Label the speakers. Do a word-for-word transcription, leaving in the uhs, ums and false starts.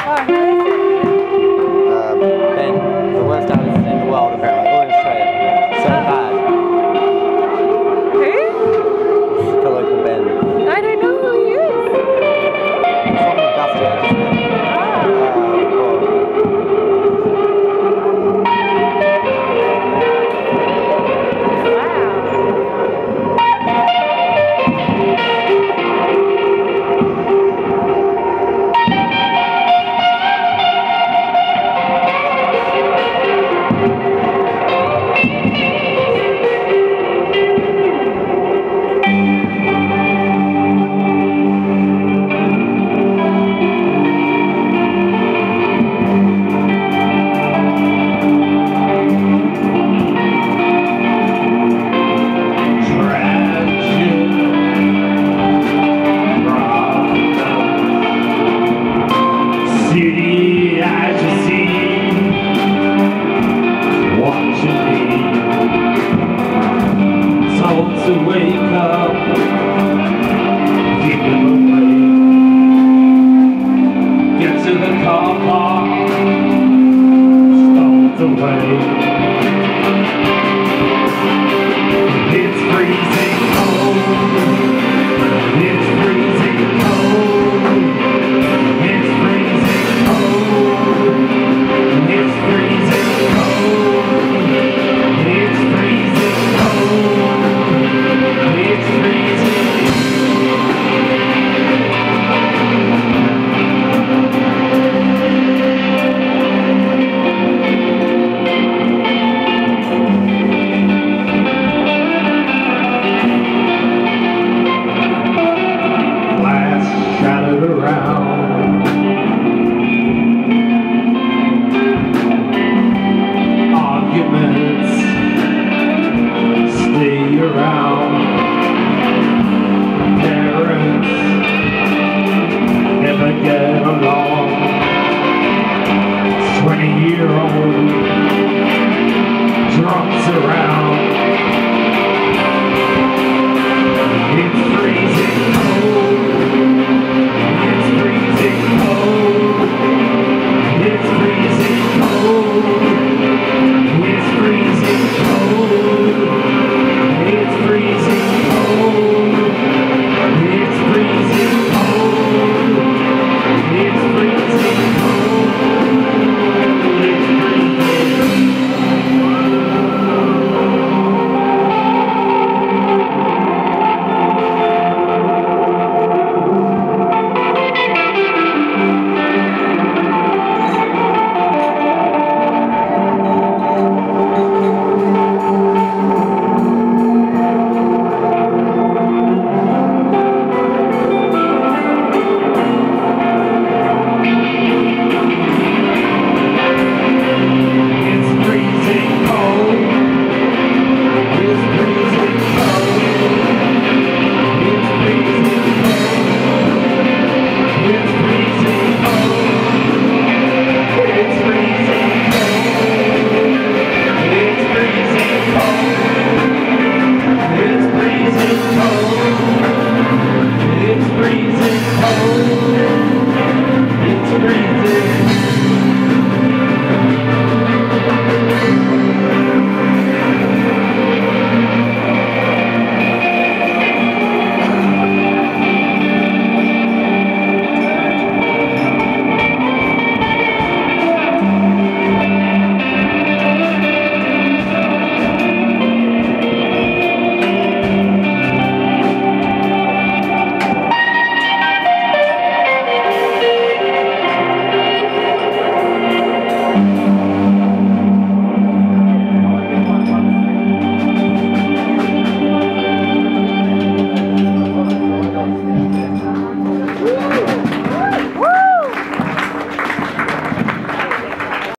Speaker 1: Uh, Ben, the worst artist in the world apparently, all in Australia. So bad.
Speaker 2: Who?
Speaker 1: The local Ben.
Speaker 2: I don't know who he is.
Speaker 1: He's from Augusta, just Ben.
Speaker 2: Ah.
Speaker 1: Uh, cool.
Speaker 3: City as you see, watching me. Told to wake up, keep him away. Get to the car park, stoned away. It's freezing.